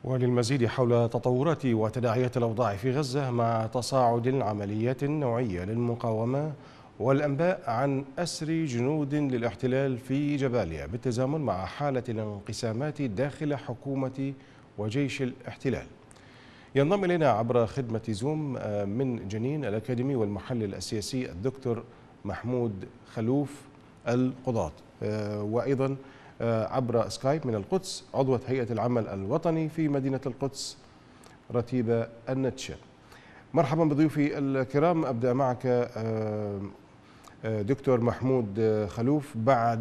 وللمزيد حول تطورات وتداعيات الأوضاع في غزة مع تصاعد العمليات النوعية للمقاومة والأنباء عن أسر جنود للاحتلال في جباليا بالتزامن مع حالة الانقسامات داخل حكومة وجيش الاحتلال. ينضم إلينا عبر خدمة زوم من جنين الأكاديمي والمحلل السياسي الدكتور محمود خلوف القضاة، وأيضا عبر سكايب من القدس عضوة هيئة العمل الوطني في مدينة القدس رتيبة النتشة. مرحبا بضيوفي الكرام. أبدأ معك دكتور محمود خلوف. بعد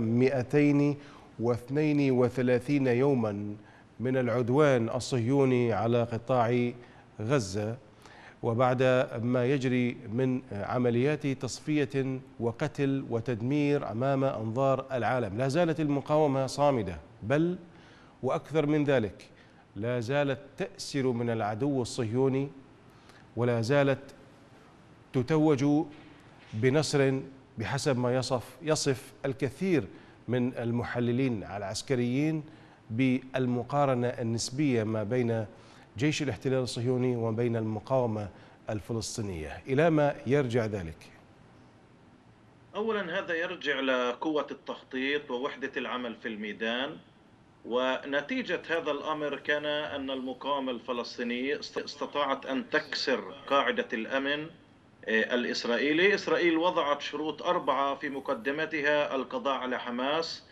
232 يوما من العدوان الصهيوني على قطاع غزة، وبعد ما يجري من عمليات تصفية وقتل وتدمير أمام أنظار العالم، لا زالت المقاومة صامدة، بل وأكثر من ذلك لا زالت تأسر من العدو الصهيوني، ولا زالت تتوج بنصر بحسب ما يصف الكثير من المحللين العسكريين بالمقارنة النسبية ما بين جيش الاحتلال الصهيوني وبين المقاومة الفلسطينية. إلى ما يرجع ذلك؟ أولا هذا يرجع لقوة التخطيط ووحدة العمل في الميدان، ونتيجة هذا الأمر كان أن المقاومة الفلسطينية استطاعت أن تكسر قاعدة الأمن الإسرائيلي. إسرائيل وضعت شروط 4 في مقدمتها: القضاء على حماس،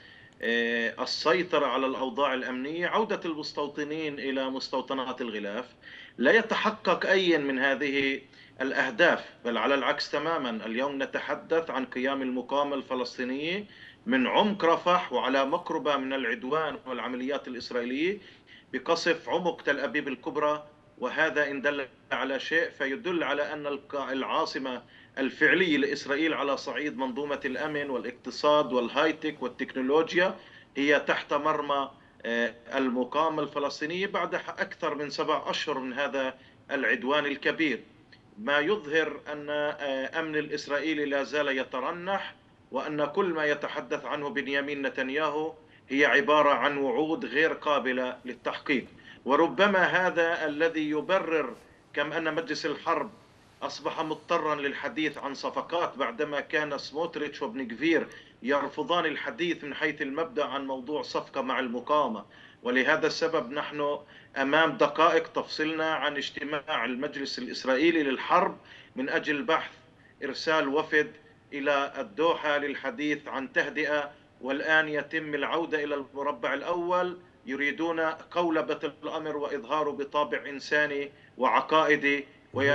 السيطرة على الأوضاع الأمنية، عودة المستوطنين إلى مستوطنات الغلاف. لا يتحقق أي من هذه الأهداف، بل على العكس تماما. اليوم نتحدث عن قيام المقاومة الفلسطينية من عمق رفح وعلى مقربة من العدوان والعمليات الإسرائيلية بقصف عمق تل أبيب الكبرى. وهذا إن دل على شيء فيدل على أن العاصمة الفعلية لإسرائيل على صعيد منظومة الأمن والاقتصاد والهايتك والتكنولوجيا هي تحت مرمى المقاومة الفلسطينية بعد أكثر من 7 أشهر من هذا العدوان الكبير، ما يظهر أن أمن الإسرائيلي لا زال يترنح، وأن كل ما يتحدث عنه بنيامين نتنياهو هي عبارة عن وعود غير قابلة للتحقيق. وربما هذا الذي يبرر كم أن مجلس الحرب أصبح مضطرا للحديث عن صفقات، بعدما كان سموتريتش وابن كفير يرفضان الحديث من حيث المبدأ عن موضوع صفقة مع المقاومة. ولهذا السبب نحن أمام دقائق تفصلنا عن اجتماع المجلس الإسرائيلي للحرب من أجل بحث إرسال وفد إلى الدوحة للحديث عن تهدئة، والآن يتم العودة إلى المربع الأول. يريدون قولبة الأمر وإظهاره بطابع إنساني وعقائدي،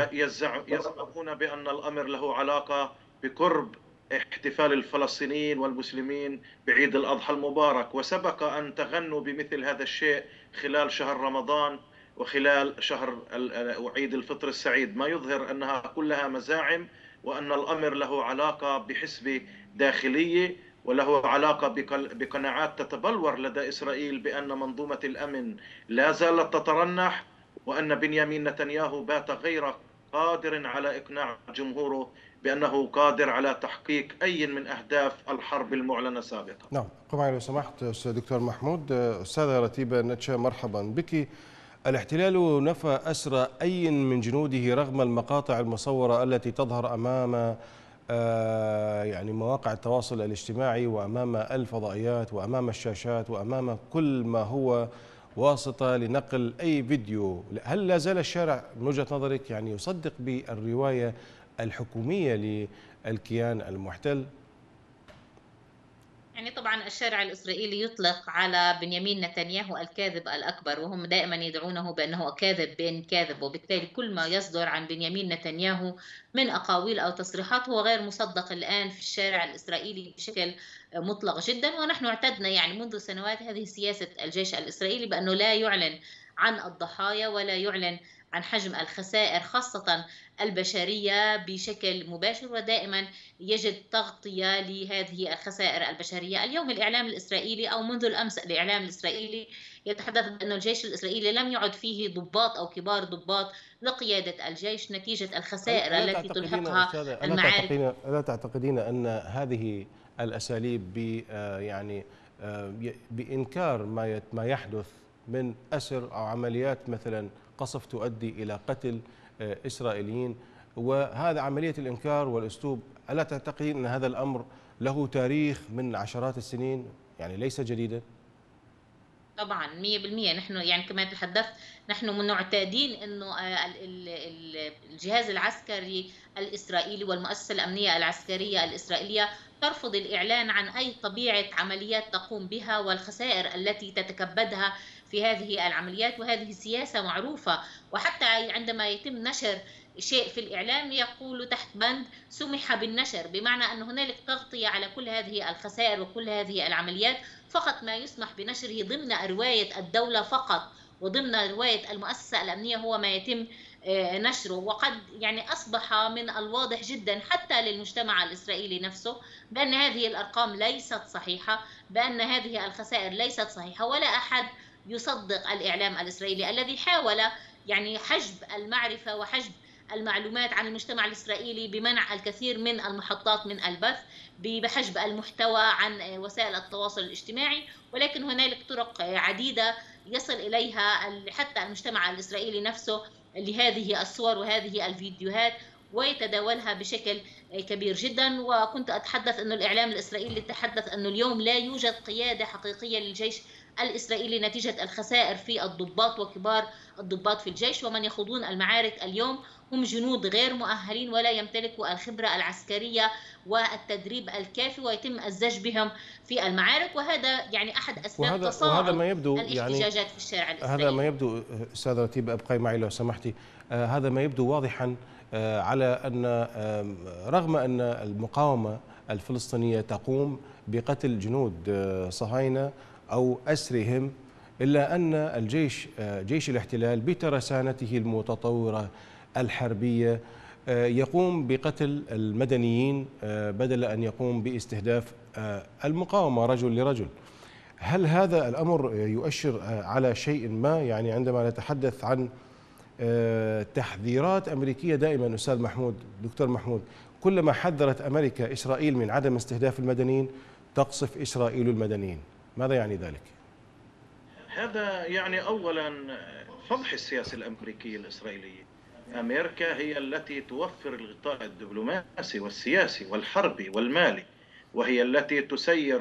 ويزعمون بأن الأمر له علاقة بقرب احتفال الفلسطينيين والمسلمين بعيد الأضحى المبارك. وسبق أن تغنوا بمثل هذا الشيء خلال شهر رمضان وخلال شهر عيد الفطر السعيد، ما يظهر أنها كلها مزاعم، وأن الأمر له علاقة بحسبة داخلية وله علاقة بقناعات تتبلور لدى إسرائيل بأن منظومة الأمن لا زالت تترنح، وأن بنيامين نتنياهو بات غير قادر على إقناع جمهوره بأنه قادر على تحقيق أي من أهداف الحرب المعلنة سابقا. نعم، قم معي لو سمحت أستاذ دكتور محمود. أستاذة رتيبة نتشة، مرحبا بك. الاحتلال نفى أسر أي من جنوده رغم المقاطع المصورة التي تظهر أمام يعني مواقع التواصل الاجتماعي وأمام الفضائيات وأمام الشاشات وأمام كل ما هو واسطة لنقل أي فيديو. هل لا زال الشارع من وجهة نظرك يعني يصدق بالرواية الحكومية للكيان المحتل؟ يعني طبعا الشارع الإسرائيلي يطلق على بنيامين نتنياهو الكاذب الأكبر، وهم دائما يدعونه بأنه كاذب بن كاذب، وبالتالي كل ما يصدر عن بنيامين نتنياهو من أقاويل أو تصريحات هو غير مصدق الآن في الشارع الإسرائيلي بشكل مطلق جدا. ونحن اعتدنا يعني منذ سنوات هذه سياسة الجيش الإسرائيلي بأنه لا يعلن عن الضحايا ولا يعلن عن حجم الخسائر خاصة البشرية بشكل مباشر، ودائما يجد تغطية لهذه الخسائر البشرية. اليوم الإعلام الإسرائيلي أو منذ الأمس الإعلام الإسرائيلي يتحدث بأن الجيش الإسرائيلي لم يعد فيه ضباط أو كبار ضباط لقيادة الجيش نتيجة الخسائر ألا التي تعتقدين تلحقها أستاذة، المعارك. ألا تعتقدين أن هذه الأساليب يعني بإنكار ما يحدث من أسر أو عمليات مثلا قصف تؤدي إلى قتل إسرائيليين، وهذا عملية الإنكار والأسلوب، ألا تعتقد أن هذا الأمر له تاريخ من عشرات السنين، يعني ليس جديدا؟ طبعا 100%. نحن يعني كما تحدثت، نحن معتادين انه الجهاز العسكري الاسرائيلي والمؤسسه الامنيه العسكريه الاسرائيليه ترفض الاعلان عن اي طبيعه عمليات تقوم بها والخسائر التي تتكبدها في هذه العمليات، وهذه سياسه معروفه. وحتى عندما يتم نشر شيء في الإعلام يقول تحت بند سمح بالنشر، بمعنى أن هنالك تغطية على كل هذه الخسائر وكل هذه العمليات، فقط ما يسمح بنشره ضمن رواية الدولة فقط، وضمن رواية المؤسسة الأمنية هو ما يتم نشره. وقد يعني أصبح من الواضح جدا حتى للمجتمع الإسرائيلي نفسه بأن هذه الأرقام ليست صحيحة، بأن هذه الخسائر ليست صحيحة، ولا أحد يصدق الإعلام الإسرائيلي الذي حاول يعني حجب المعرفة وحجب المعلومات عن المجتمع الإسرائيلي بمنع الكثير من المحطات من البث، بحجب المحتوى عن وسائل التواصل الاجتماعي. ولكن هنالك طرق عديدة يصل إليها حتى المجتمع الإسرائيلي نفسه لهذه الصور وهذه الفيديوهات، ويتداولها بشكل كبير جدا. وكنت أتحدث أن الإعلام الإسرائيلي تحدث أنه اليوم لا يوجد قيادة حقيقية للجيش الإسرائيلي نتيجة الخسائر في الضباط وكبار الضباط في الجيش، ومن يخوضون المعارك اليوم هم جنود غير مؤهلين ولا يمتلكوا الخبرة العسكرية والتدريب الكافي، ويتم الزج بهم في المعارك. وهذا يعني أحد أسباب وهذا تصاعد ما يبدو الاحتجاجات في الشارع الإسرائيلي. هذا ما يبدو أستاذ رتيبة، أبقي معي لو سمحتي. هذا ما يبدو واضحا على أن رغم أن المقاومة الفلسطينية تقوم بقتل جنود صهاينة أو أسرهم، إلا أن الجيش جيش الاحتلال بترسانته المتطورة الحربية يقوم بقتل المدنيين بدل أن يقوم باستهداف المقاومة رجل لرجل. هل هذا الأمر يؤشر على شيء ما؟ يعني عندما نتحدث عن تحذيرات أمريكية دائما أستاذ محمود، دكتور محمود، كلما حذرت أمريكا إسرائيل من عدم استهداف المدنيين تقصف إسرائيل المدنيين. ماذا يعني ذلك؟ هذا يعني أولا فضح السياسة الأمريكية الإسرائيلية. أمريكا هي التي توفر الغطاء الدبلوماسي والسياسي والحربي والمالي، وهي التي تسير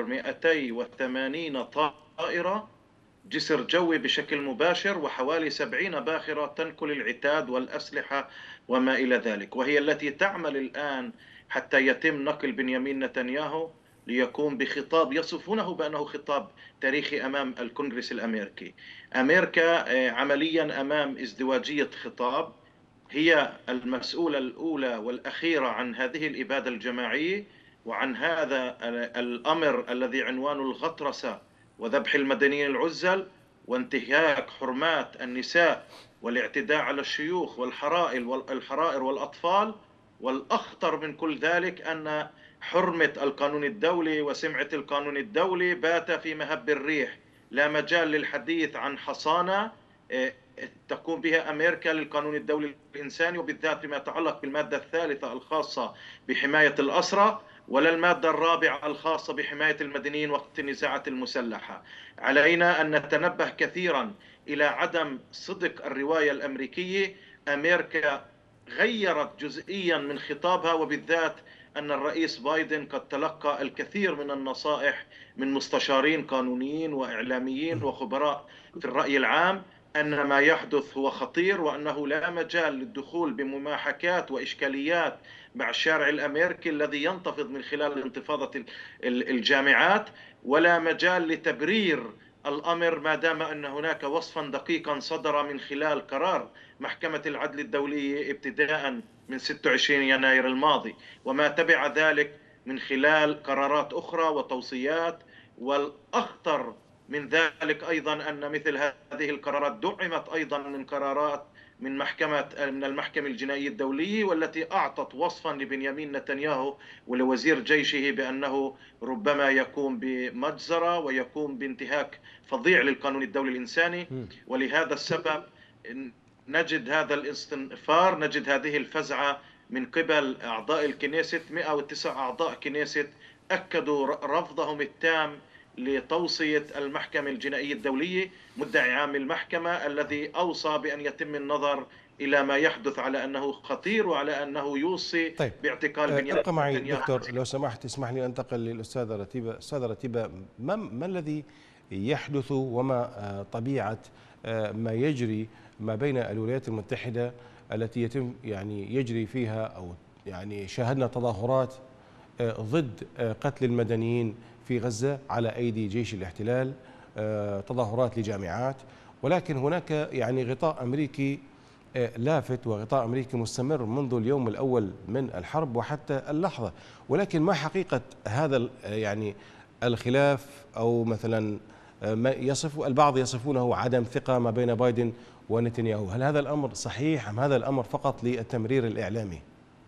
280 طائرة جسر جوي بشكل مباشر، وحوالي 70 باخرة تنقل العتاد والأسلحة وما إلى ذلك، وهي التي تعمل الآن حتى يتم نقل بنيامين نتنياهو ليقوم بخطاب يصفونه بأنه خطاب تاريخي أمام الكونغرس الأمريكي. أمريكا عمليا أمام ازدواجية خطاب، هي المسؤولة الأولى والأخيرة عن هذه الإبادة الجماعية وعن هذا الأمر الذي عنوانه الغطرسة وذبح المدنيين العزل وانتهاك حرمات النساء والاعتداء على الشيوخ والحرائر والأطفال. والأخطر من كل ذلك أن حرمة القانون الدولي وسمعة القانون الدولي بات في مهب الريح. لا مجال للحديث عن حصانة تقوم بها أمريكا للقانون الدولي الإنساني، وبالذات فيما يتعلق بالمادة الثالثة الخاصة بحماية الأسرى، ولا المادة الرابعة الخاصة بحماية المدنيين وقت النزاعات المسلحة. علينا أن نتنبه كثيرا إلى عدم صدق الرواية الأمريكية. أمريكا غيرت جزئيا من خطابها، وبالذات أن الرئيس بايدن قد تلقى الكثير من النصائح من مستشارين قانونيين وإعلاميين وخبراء في الرأي العام أن ما يحدث هو خطير، وأنه لا مجال للدخول بمماحكات وإشكاليات مع الشارع الأمريكي الذي ينتفض من خلال انتفاضة الجامعات، ولا مجال لتبرير الأمر ما دام أن هناك وصفا دقيقا صدر من خلال قرار محكمة العدل الدولية ابتداء من 26 يناير الماضي، وما تبع ذلك من خلال قرارات أخرى وتوصيات. والأخطر من ذلك أيضا أن مثل هذه القرارات دعمت أيضا من قرارات من المحكمة الجنائية الدولية، والتي أعطت وصفا لبنيامين نتنياهو ولوزير جيشه بأنه ربما يقوم بمجزرة ويقوم بانتهاك فظيع للقانون الدولي الإنساني. ولهذا السبب نجد هذا الاستنفار، نجد هذه الفزعة من قبل أعضاء الكنيست. 109 أعضاء كنيست أكدوا رفضهم التام لتوصية المحكمة الجنائية الدولية، مدعي عام المحكمة الذي أوصى بأن يتم النظر إلى ما يحدث على أنه خطير وعلى أنه يوصي طيب، باعتقال بنيامين ابقى معي نتنياهو. دكتور لو سمحت، اسمح لي أنتقل للأستاذة رتيبة. أستاذة رتيبة، ما الذي يحدث وما طبيعة ما يجري ما بين الولايات المتحدة التي يتم يعني يجري فيها أو يعني شاهدنا تظاهرات ضد قتل المدنيين في غزة على أيدي جيش الاحتلال، تظاهرات لجامعات، ولكن هناك يعني غطاء أمريكي لافت وغطاء أمريكي مستمر منذ اليوم الأول من الحرب وحتى اللحظة. ولكن ما حقيقة هذا يعني الخلاف، أو مثلا ما البعض يصفونه عدم ثقة ما بين بايدن ونتنياهو؟ هل هذا الأمر صحيح أم هذا الأمر فقط للتمرير الإعلامي؟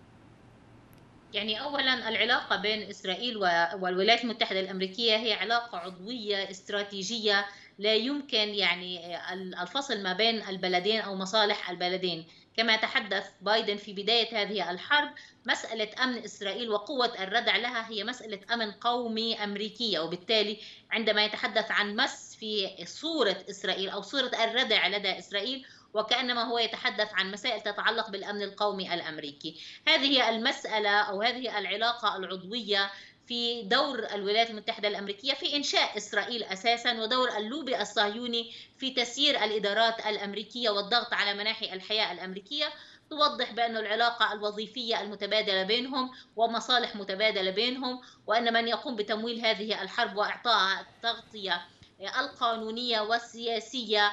يعني أولا العلاقة بين إسرائيل والولايات المتحدة الأمريكية هي علاقة عضوية استراتيجية، لا يمكن يعني الفصل ما بين البلدين أو مصالح البلدين. كما تحدث بايدن في بداية هذه الحرب، مسألة أمن إسرائيل وقوة الردع لها هي مسألة أمن قومي أمريكية، وبالتالي عندما يتحدث عن مس في صورة إسرائيل أو صورة الردع لدى إسرائيل، وكأنما هو يتحدث عن مسائل تتعلق بالأمن القومي الأمريكي. هذه المسألة أو هذه العلاقة العضوية في دور الولايات المتحدة الأمريكية في إنشاء إسرائيل أساسا، ودور اللوبي الصهيوني في تسيير الإدارات الأمريكية والضغط على مناحي الحياة الأمريكية، توضح بأن العلاقة الوظيفية المتبادلة بينهم ومصالح متبادلة بينهم، وأن من يقوم بتمويل هذه الحرب وإعطائها التغطية القانونية والسياسية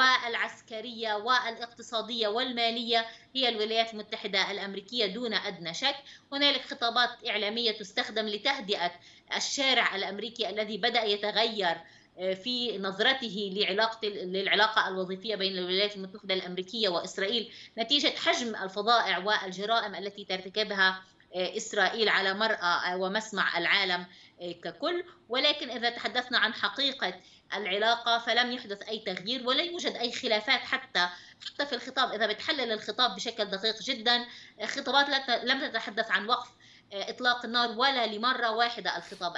والعسكرية والاقتصادية والمالية هي الولايات المتحدة الأمريكية دون أدنى شك. هنالك خطابات إعلامية تستخدم لتهدئة الشارع الأمريكي الذي بدأ يتغير في نظرته للعلاقة الوظيفية بين الولايات المتحدة الأمريكية وإسرائيل نتيجة حجم الفظائع والجرائم التي ترتكبها إسرائيل على مرأى ومسمع العالم ككل. ولكن إذا تحدثنا عن حقيقة العلاقة فلم يحدث أي تغيير ولا يوجد أي خلافات. حتى في الخطاب، إذا بتحلل الخطاب بشكل دقيق جدا، خطابات لم تتحدث عن وقف إطلاق النار ولا لمرة واحدة.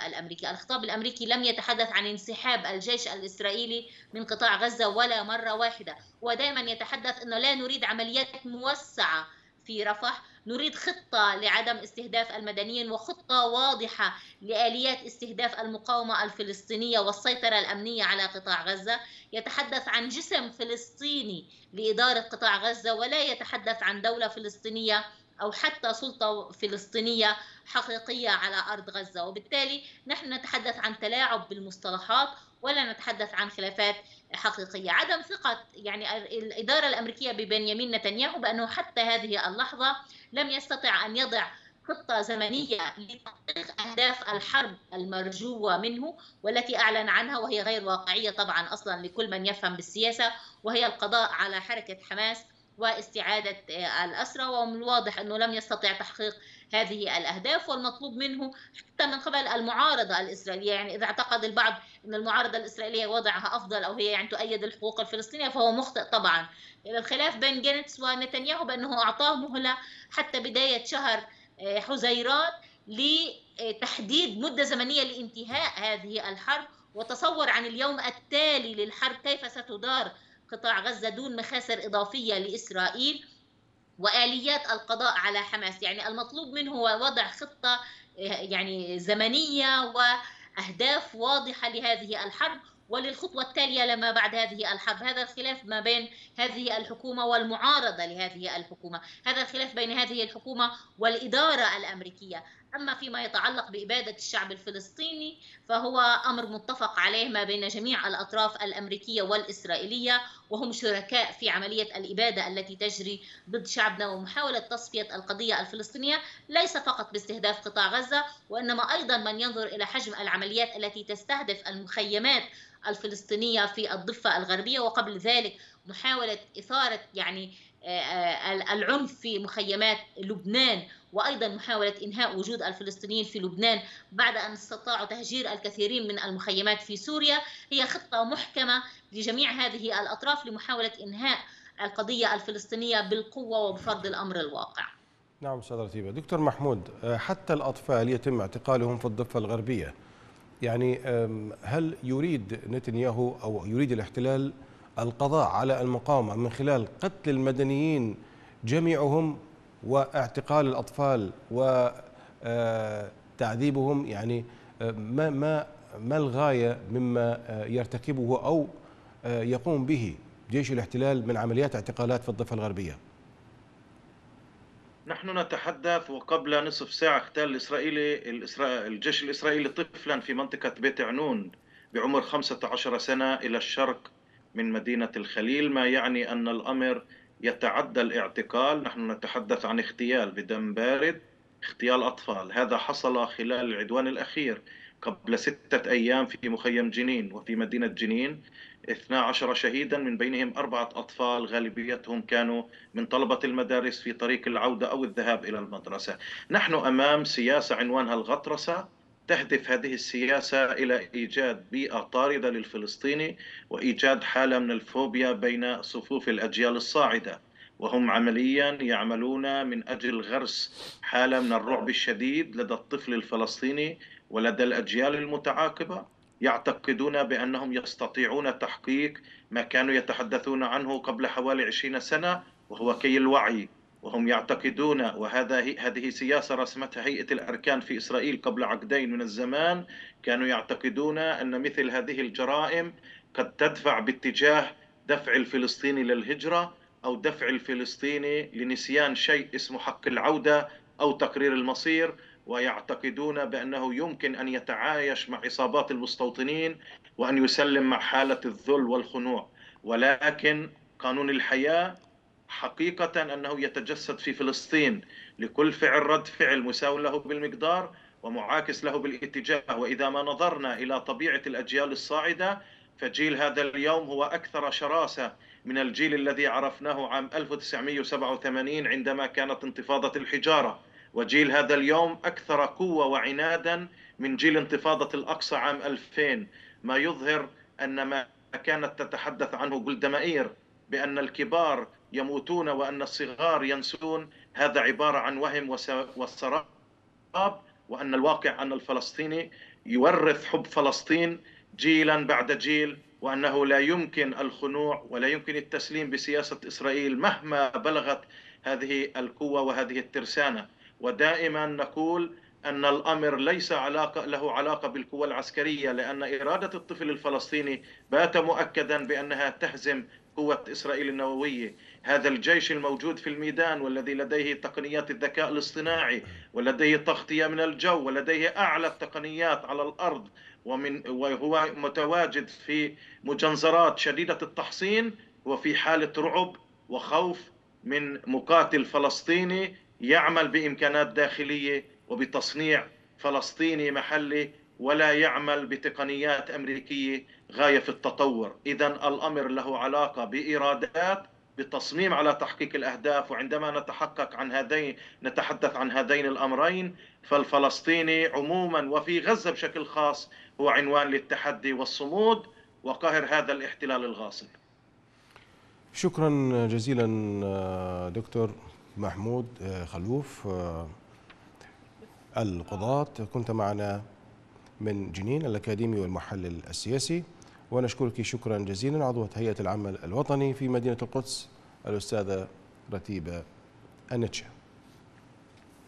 الخطاب الأمريكي لم يتحدث عن انسحاب الجيش الإسرائيلي من قطاع غزة ولا مرة واحدة. ودائما يتحدث أنه لا نريد عمليات موسعة في رفح، نريد خطة لعدم استهداف المدنيين وخطة واضحة لآليات استهداف المقاومة الفلسطينية والسيطرة الأمنية على قطاع غزة. يتحدث عن جسم فلسطيني لإدارة قطاع غزة، ولا يتحدث عن دولة فلسطينية أو حتى سلطة فلسطينية حقيقية على أرض غزة. وبالتالي نحن نتحدث عن تلاعب بالمصطلحات ولا نتحدث عن خلافات حقيقية. عدم ثقة يعني الإدارة الأمريكية ببنيامين نتنياهو بأنه حتى هذه اللحظة لم يستطع أن يضع خطة زمنية لتحقيق أهداف الحرب المرجوة منه والتي أعلن عنها، وهي غير واقعية طبعا أصلا لكل من يفهم بالسياسة، وهي القضاء على حركة حماس واستعادة الأسرى. ومن الواضح أنه لم يستطع تحقيق هذه الأهداف، والمطلوب منه حتى من قبل المعارضة الإسرائيلية. يعني إذا اعتقد البعض أن المعارضة الإسرائيلية وضعها أفضل أو هي يعني تؤيد الحقوق الفلسطينية فهو مخطئ طبعا. الخلاف بين جانتس ونتنياهو بأنه أعطاه مهلة حتى بداية شهر حزيران لتحديد مدة زمنية لانتهاء هذه الحرب، وتصور عن اليوم التالي للحرب كيف ستدار قطاع غزة دون مخاسر إضافية لإسرائيل وآليات القضاء على حماس. يعني المطلوب منه هو وضع خطة يعني زمنية وأهداف واضحة لهذه الحرب وللخطوة التالية لما بعد هذه الحرب. هذا الخلاف ما بين هذه الحكومة والمعارضة لهذه الحكومة، هذا الخلاف بين هذه الحكومة والإدارة الأمريكية. أما فيما يتعلق بإبادة الشعب الفلسطيني فهو أمر متفق عليه ما بين جميع الأطراف الأمريكية والإسرائيلية، وهم شركاء في عملية الإبادة التي تجري ضد شعبنا ومحاولة تصفية القضية الفلسطينية، ليس فقط باستهداف قطاع غزة وإنما أيضا من ينظر إلى حجم العمليات التي تستهدف المخيمات الفلسطينية في الضفة الغربية، وقبل ذلك محاولة إثارة يعني العنف في مخيمات لبنان، وأيضا محاولة إنهاء وجود الفلسطينيين في لبنان بعد أن استطاعوا تهجير الكثيرين من المخيمات في سوريا. هي خطة محكمة لجميع هذه الأطراف لمحاولة إنهاء القضية الفلسطينية بالقوة وبفرض الأمر الواقع. نعم أستاذ رتيبة. دكتور محمود، حتى الأطفال يتم اعتقالهم في الضفة الغربية، يعني هل يريد نتنياهو أو يريد الاحتلال القضاء على المقاومة من خلال قتل المدنيين جميعهم واعتقال الأطفال وتعذيبهم؟ يعني ما الغاية مما يرتكبه أو يقوم به جيش الاحتلال من عمليات اعتقالات في الضفة الغربية؟ نحن نتحدث وقبل نصف ساعة اغتال الجيش الإسرائيلي طفلا في منطقة بيت عنون بعمر 15 سنة إلى الشرق من مدينة الخليل، ما يعني أن الأمر يتعدى الاعتقال. نحن نتحدث عن اغتيال بدم بارد، اغتيال أطفال. هذا حصل خلال العدوان الأخير قبل 6 أيام في مخيم جنين وفي مدينة جنين. 12 شهيدا، من بينهم 4 أطفال غالبيتهم كانوا من طلبة المدارس في طريق العودة أو الذهاب إلى المدرسة. نحن أمام سياسة عنوانها الغطرسة. تهدف هذه السياسة إلى إيجاد بيئة طاردة للفلسطيني وإيجاد حالة من الفوبيا بين صفوف الأجيال الصاعدة، وهم عمليا يعملون من أجل غرس حالة من الرعب الشديد لدى الطفل الفلسطيني ولدى الأجيال المتعاقبة. يعتقدون بأنهم يستطيعون تحقيق ما كانوا يتحدثون عنه قبل حوالي 20 سنة، وهو كي الوعي. وهم يعتقدون، هذه سياسة رسمتها هيئة الأركان في إسرائيل قبل عقدين من الزمان، كانوا يعتقدون أن مثل هذه الجرائم قد تدفع باتجاه دفع الفلسطيني للهجرة أو دفع الفلسطيني لنسيان شيء اسمه حق العودة أو تقرير المصير، ويعتقدون بأنه يمكن أن يتعايش مع إصابات المستوطنين وأن يسلم مع حالة الذل والخنوع. ولكن قانون الحياة حقيقة أنه يتجسد في فلسطين لكل فعل رد فعل مساو له بالمقدار ومعاكس له بالاتجاه. وإذا ما نظرنا إلى طبيعة الأجيال الصاعدة، فجيل هذا اليوم هو أكثر شراسة من الجيل الذي عرفناه عام 1987 عندما كانت انتفاضة الحجارة، وجيل هذا اليوم أكثر قوة وعنادا من جيل انتفاضة الأقصى عام 2000، ما يظهر أن ما كانت تتحدث عنه جولدا مائير بأن الكبار يموتون وأن الصغار ينسون، هذا عبارة عن وهم والسراب، وأن الواقع أن الفلسطيني يورث حب فلسطين جيلا بعد جيل، وأنه لا يمكن الخنوع ولا يمكن التسليم بسياسة إسرائيل مهما بلغت هذه القوة وهذه الترسانة. ودائما نقول أن الأمر ليس له علاقة بالقوة العسكرية، لأن إرادة الطفل الفلسطيني بات مؤكدا بأنها تهزم قوة إسرائيل النووية. هذا الجيش الموجود في الميدان والذي لديه تقنيات الذكاء الاصطناعي ولديه تغطية من الجو ولديه أعلى التقنيات على الأرض وهو متواجد في مجنزرات شديدة التحصين، وفي حالة رعب وخوف من مقاتل فلسطيني يعمل بإمكانات داخلية وبتصنيع فلسطيني محلي ولا يعمل بتقنيات أمريكية غاية في التطور. إذن الأمر له علاقة بإرادات، بتصميم على تحقيق الأهداف. وعندما نتحدث عن هذين الأمرين، فالفلسطيني عموما وفي غزة بشكل خاص هو عنوان للتحدي والصمود وقهر هذا الاحتلال الغاصب. شكرا جزيلا دكتور محمود خلوف القضاة، كنت معنا من جنين الأكاديمي والمحلل السياسي، ونشكرك شكرا جزيلا عضوة هيئة العمل الوطني في مدينة القدس الأستاذة رتيبة النتشة.